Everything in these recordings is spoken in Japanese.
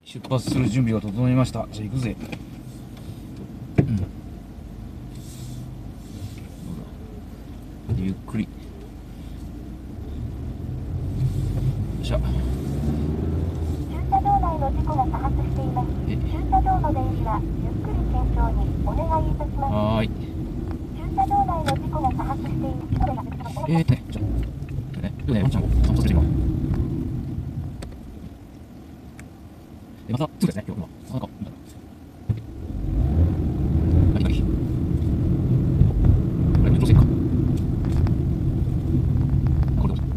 出発する準備が整いました。じゃあ行くぜ。ゆっくり。よいしょ。 駐車場内の事故が多発しています。駐車場の出入りはゆっくり慎重にお願いいたします。 はーい。 駐車場内の事故が多発しています。 じゃあワンちゃんを散歩させて今。またすぐですね、今日は。なんか、あれ、どうせいいか。これどうぞ。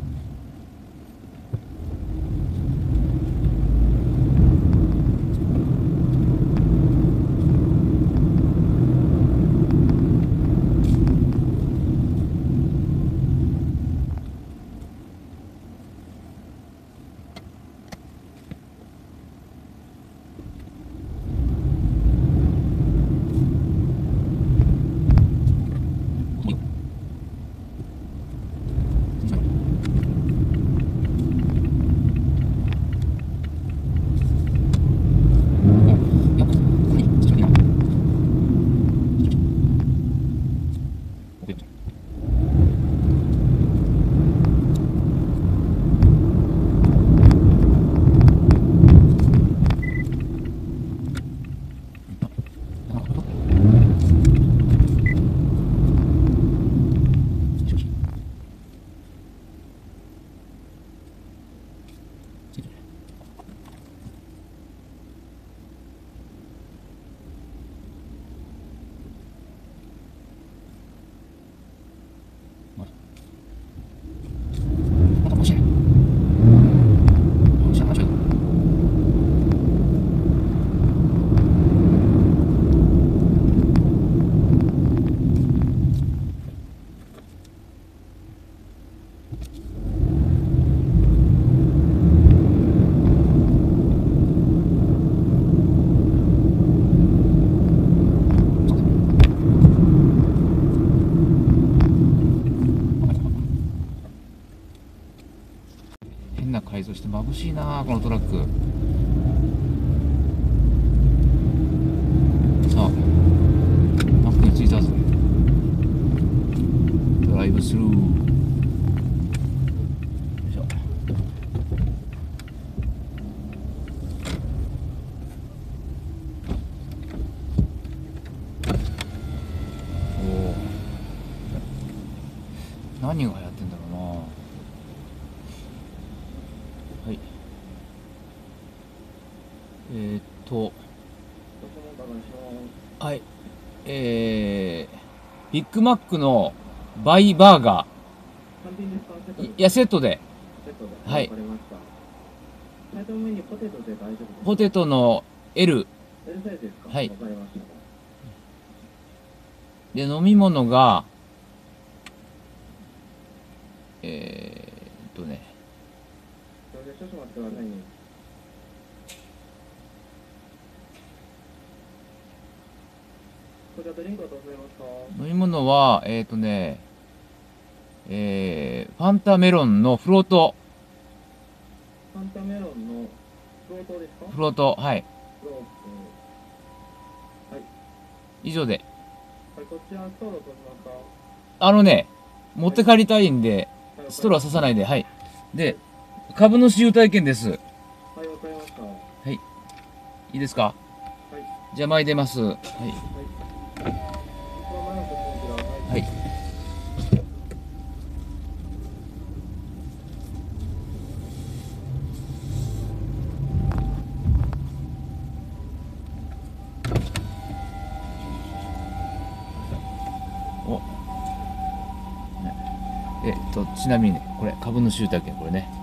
変な改造して眩しいなこのトラック。さあ、マックに着いたぜ。ドライブスルー。よいしょ。おお。何が流行ってんだろうな。はい。はい。ビッグマックのバイバーガー。いや、セットで。はい。ポテトの L。はい。で、飲み物が、ね。飲み物は、ファンタメロンのフロート。ファンタメロンのフロートですか？フロート、はい。はい。以上で。はい、こちらストロー取りますか？持って帰りたいんで、ストローは刺さないで、はい。で、株の私有体験です。はい、わかりました。はい。いいですか？はい。じゃあ前出ます。はい。はい。お。ちなみにね、これ、株の集体験、これね。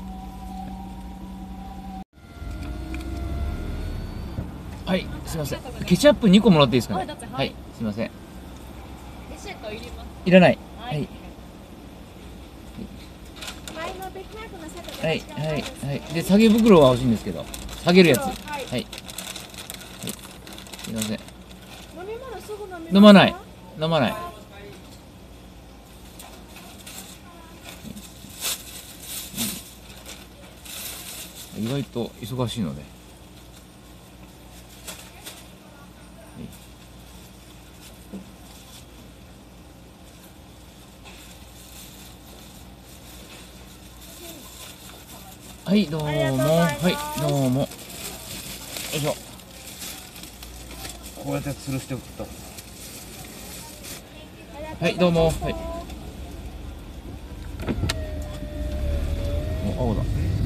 はい、すみません。ケチャップ2個もらっていいですかね。はい、すみません。レシートいります？いらない。はい。はい、はい、はい。で、下げ袋が欲しいんですけど、下げるやつ。はい。はい。すみません。飲み物すぐ飲みますか？飲まない。飲まない。意外と忙しいので。 はいどうも、はいどうも。よいしょ。こうやって吊るしておくと。はいどうも。はい。お、青だ。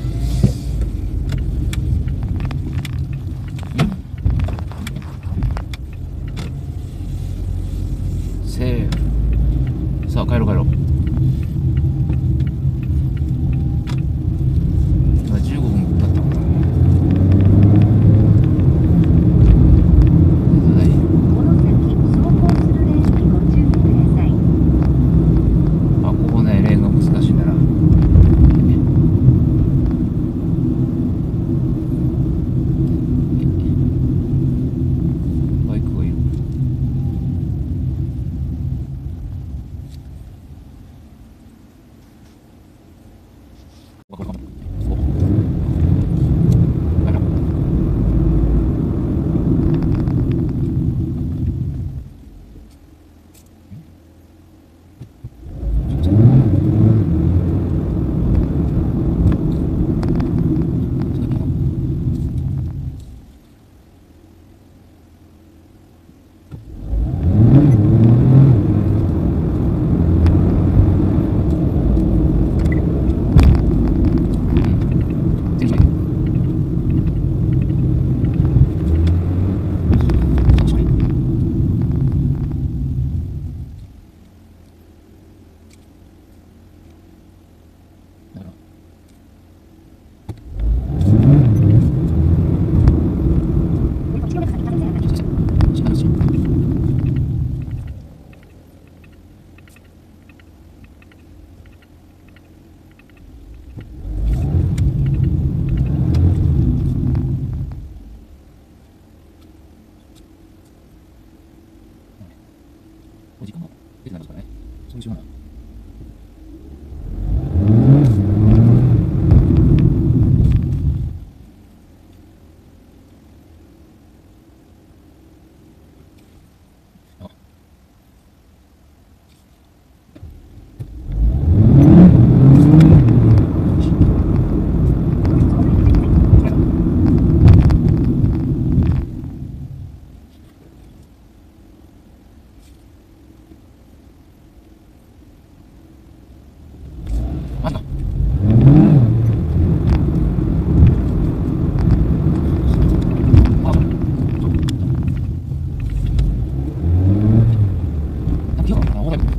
セーフ。さあ帰ろう帰ろう。今15分経ったかな。 この先走行するレーンにご注意ください。 あ、ここねレーンが難しいんだな。バイクがいる。お時間が出てないですからね。そういうしようがない。なんだ。あ、今日は青だけど。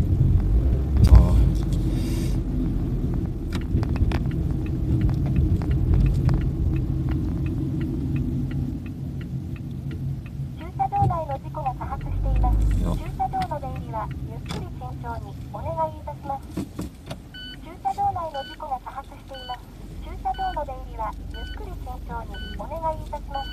駐車場内の事故が多発しています。駐車場の出入りはゆっくり慎重にお願いいたします。駐車場内の事故が多発しています。駐車場の出入りはゆっくり慎重にお願いいたします。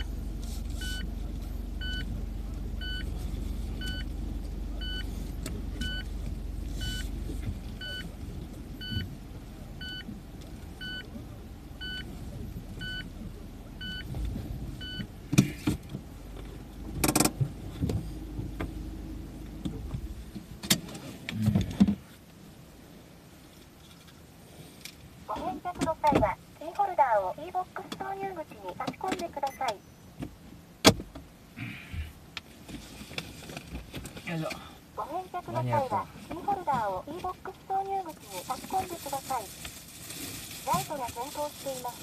ご返却の際はキーホルダーをキーボックス投入口に差し込んでください。 よいしょ。 ご返却の際はキーホルダーをキーボックス投入口に差し込んでください。ライトが点灯しています。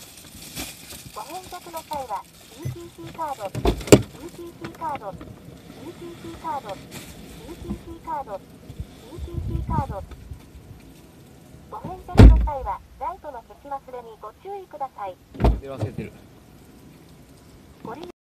ご返却の際は ETC カード、ETC カード、ETC カード、ETC カード、ETC カード。ご返却の際はライトの消し忘れにご注意ください。 で忘れてる。 ご利用